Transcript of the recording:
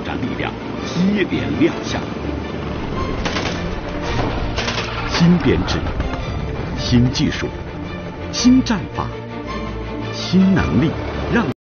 战力量接连亮相。新编制、新技术、新战法、新能力，让